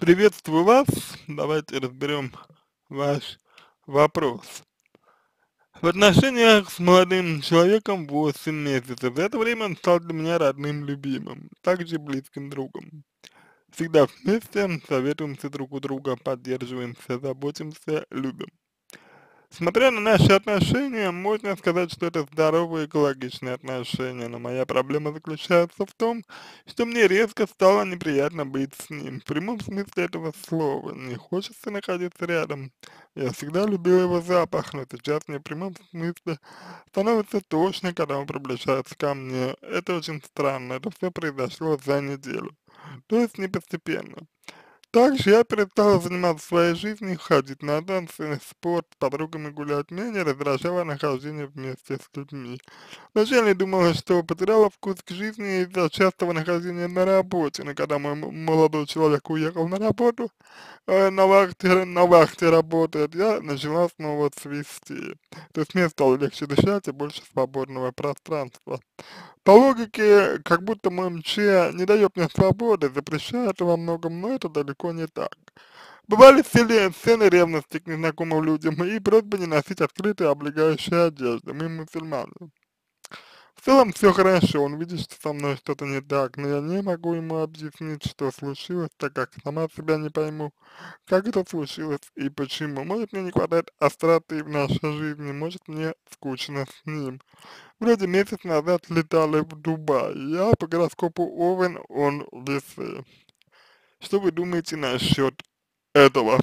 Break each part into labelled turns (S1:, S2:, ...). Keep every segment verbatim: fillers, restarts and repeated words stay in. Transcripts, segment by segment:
S1: Приветствую вас. Давайте разберем ваш вопрос. В отношениях с молодым человеком восемь месяцев. За это время он стал для меня родным, любимым, также близким другом. Всегда вместе, советуемся друг у друга, поддерживаемся, заботимся, любим. Смотря на наши отношения, можно сказать, что это здоровые экологичные отношения, но моя проблема заключается в том, что мне резко стало неприятно быть с ним, в прямом смысле этого слова, не хочется находиться рядом. Я всегда любил его запах, но сейчас мне в прямом смысле становится тошно, когда он приближается ко мне. Это очень странно, это все произошло за неделю, то есть не постепенно. Также я перестал заниматься своей жизнью, ходить на танцы, спорт, с подругами гулять. Меня не раздражало нахождение вместе с людьми. Вначале думала, что потеряла вкус к жизни из-за частого нахождения на работе, но когда мой м- молодой человек уехал на работу, э, на вахте, на вахте работает, я начала снова цвести. То есть мне стало легче дышать и больше свободного пространства. По логике, как будто мой МЧ не дает мне свободы, запрещает во многом, но это далеко не так. Бывали сцены, сцены ревности к незнакомым людям и просьбы не носить открытые облегающие одежды. Мы мусульмане. В целом все хорошо, он видит, что со мной что-то не так, но я не могу ему объяснить, что случилось, так как сама себя не пойму, как это случилось и почему. Может, мне не хватает остроты в нашей жизни, может, мне скучно с ним. Вроде месяц назад летали в Дубай. Я по гороскопу Овен, он весы. Что вы думаете насчет этого?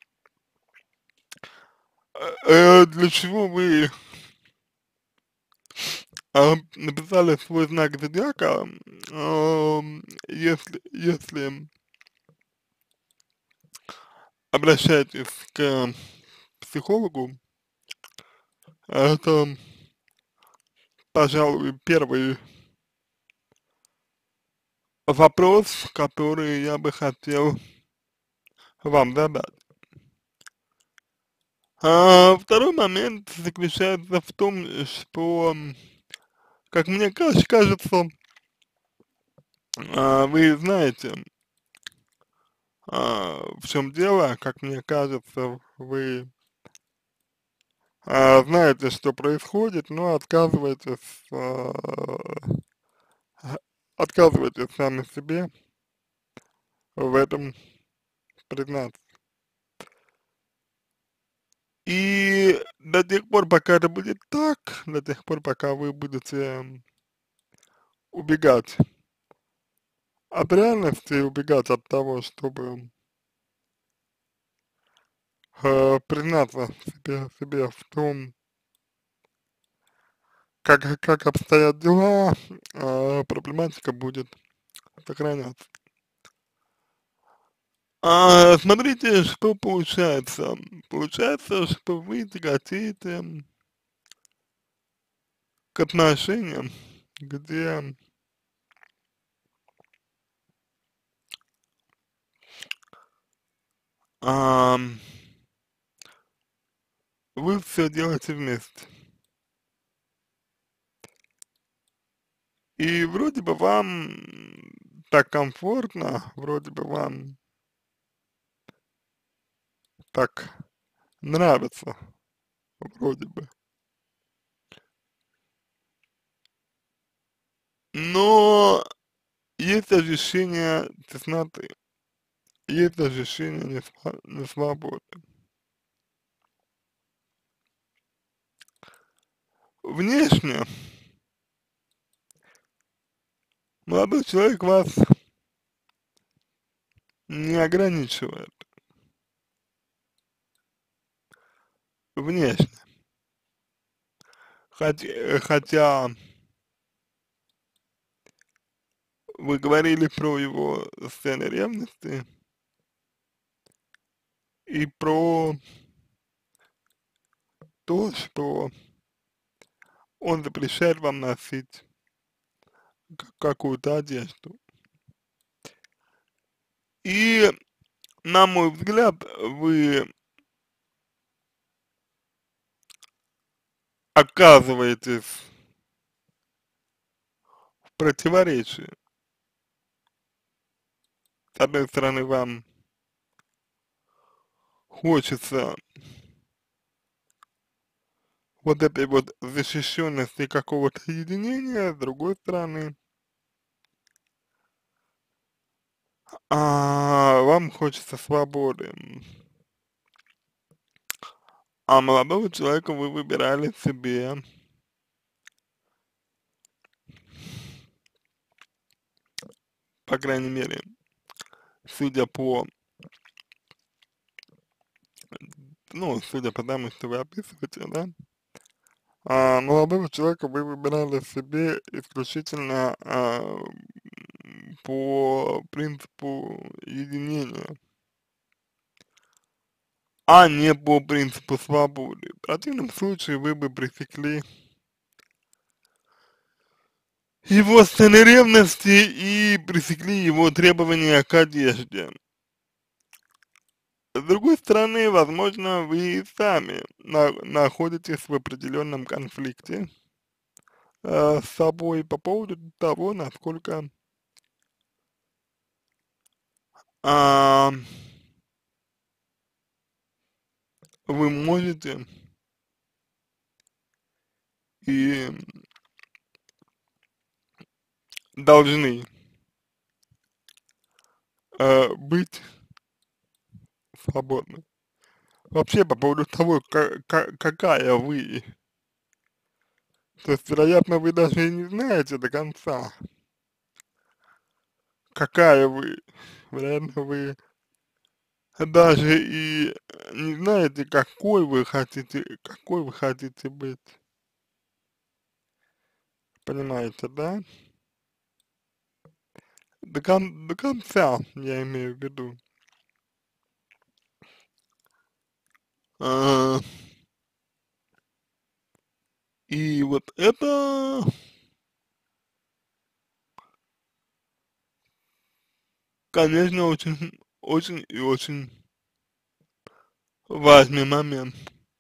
S1: Э, для чего вы а, написали свой знак зодиака, ам, если, если обращаетесь к психологу, это, пожалуй, первый вопрос, который я бы хотел вам задать. А второй момент заключается в том, что, как мне каж- кажется, а, вы знаете, а, в чем дело, как мне кажется, вы а, знаете, что происходит, но отказываетесь, а, а, отказываетесь сами себе в этом признаться. И до тех пор, пока это будет так, до тех пор, пока вы будете убегать от реальности, убегать от того, чтобы э, признаться себе, себе в том, как, как обстоят дела, э, проблематика будет сохраняться. А, смотрите, что получается. Получается, что вы тяготеете к отношениям, где ам, вы все делаете вместе. И вроде бы вам так комфортно, вроде бы вам так нравится, вроде бы. Но есть ощущение тесноты, есть ощущение несва- несвободы. Внешне молодой человек вас не ограничивает внешне, хотя, хотя вы говорили про его сцены ревности и про то, что он запрещает вам носить к- какую-то одежду. И, на мой взгляд, вы оказываетесь в противоречии. С одной стороны, вам хочется вот этой вот защищенности какого-то единения, с другой стороны, а, вам хочется свободы. М. А молодого человека вы выбирали себе, по крайней мере, судя по, ну, судя по тому, что вы описываете, да, а, молодого человека вы выбирали себе исключительно а, м, по принципу единения, а не по принципу свободы. В противном случае вы бы пресекли его сцены ревности и пресекли его требования к одежде. С другой стороны, возможно, вы сами на находитесь в определенном конфликте э, с собой по поводу того, насколько а, вы можете и должны э, быть свободны. Вообще, по поводу того, ка ка какая вы, то есть, вероятно, вы даже и не знаете до конца, какая вы. Вероятно, вы даже и не знаете, какой вы хотите, какой вы хотите быть. Понимаете, да? До кон до конца, я имею в виду. А, и вот это, конечно, очень очень и очень важный момент.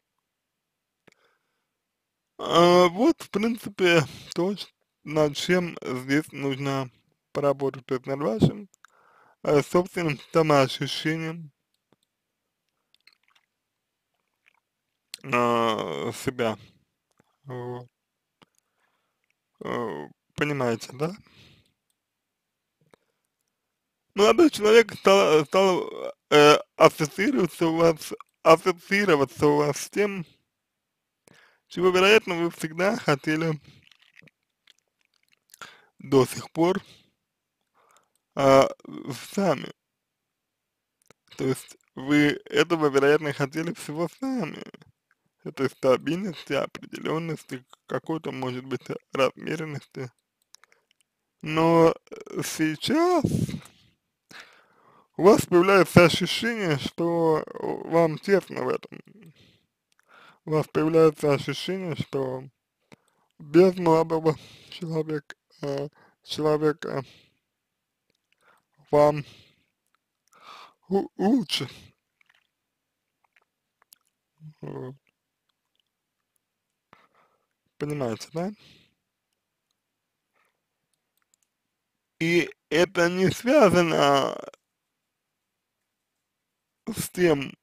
S1: А, вот, в принципе, то, ч над чем здесь нужно поработать, то есть над вашим, э, собственным самоощущением а, себя. Вот. Э, понимаете, да? Молодой человек стал стал, э, ассоциироваться у вас ассоциироваться у вас с тем, чего, вероятно, вы всегда хотели до сих пор, а, сами. То есть вы этого, вероятно, хотели всего сами. Этой стабильности, определенности, какой-то, может быть, размеренности. Но э, сейчас у вас появляется ощущение, что вам тесно в этом. У вас появляется ощущение, что без молодого человека, э, человека вам у- лучше. Вот. Понимаете, да? И это не связано с тем,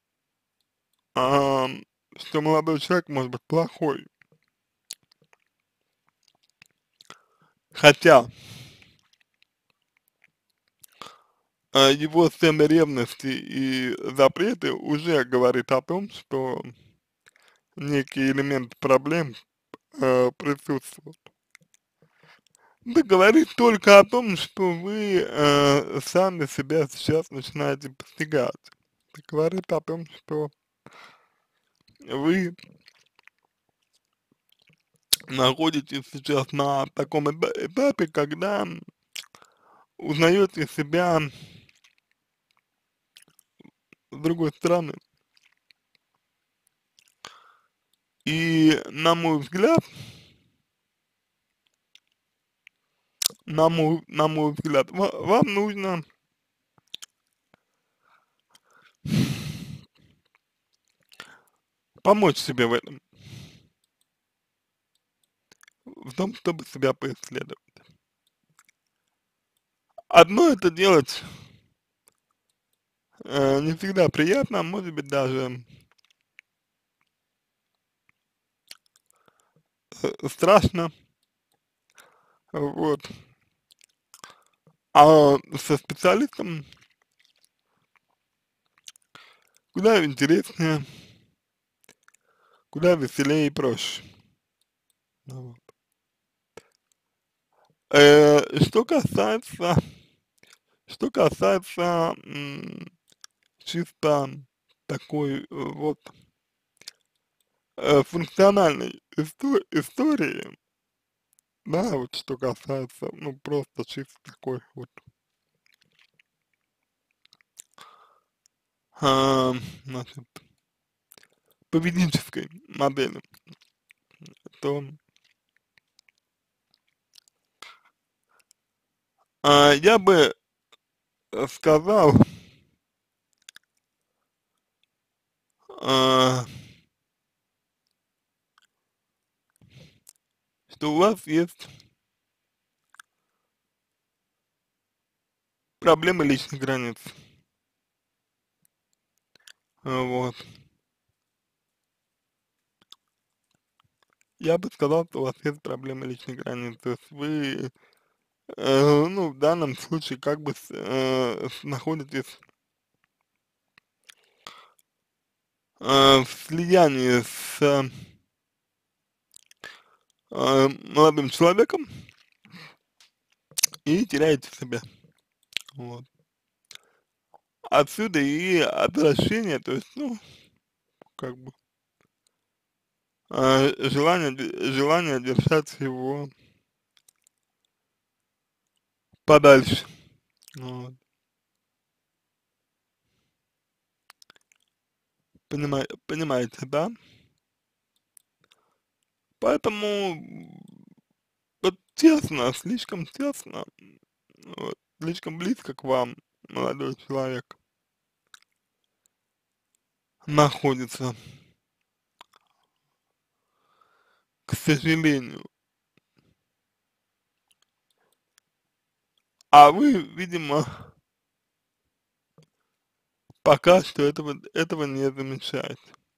S1: ам, что молодой человек может быть плохой. Хотя а, его сцена ревности и запреты уже говорит о том, что некий элемент проблем э, присутствует. Это говорит только о том, что вы э, сами себя сейчас начинаете постигать. Это говорит о том, что вы находитесь сейчас на таком эта- этапе, когда узнаете себя с другой стороны. И на мой взгляд, на мой, на мой взгляд, ва- вам нужно помочь себе в этом, в том, чтобы себя поисследовать. Одно это делать э, не всегда приятно, а может быть даже э, страшно, вот. А со специалистом куда интереснее, куда веселее и проще. Вот. Э, что касается, что касается м, чисто такой э, вот э, функциональной исто- истории, да, вот что касается, ну, просто чисто такой вот, а, значит, поведенческой модели, то а, я бы э, сказал, а, что у вас есть проблемы личных границ, а, вот. Я бы сказал, что у вас есть проблемы личных границ, то есть вы, э, ну, в данном случае как бы с, э, с- находитесь э, в слиянии с э, э, молодым человеком и теряете себя. Вот. Отсюда и отвращение, то есть, ну, как бы, э, желание, д- желание держать его подальше. Вот. Понимаю, понимаете, да? Поэтому вот тесно, слишком тесно, вот, слишком близко к вам молодой человек находится, к сожалению. А вы, видимо, пока что этого, этого не замечаете.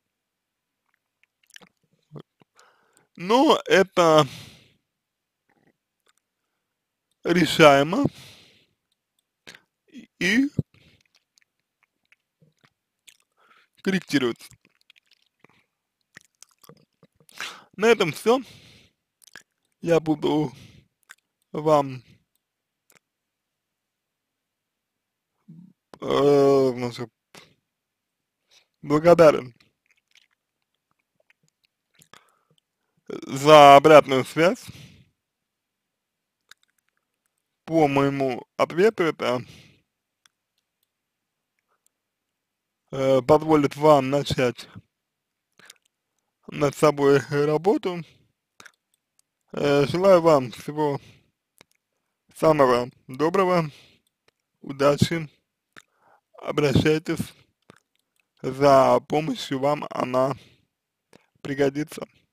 S1: Но это решаемо и корректируется. На этом все. Я буду вам э, значит, благодарен за обратную связь по моему ответу. Это э, позволит вам начать над собой работу. Э, желаю вам всего самого доброго, удачи, обращайтесь за помощью, вам она пригодится.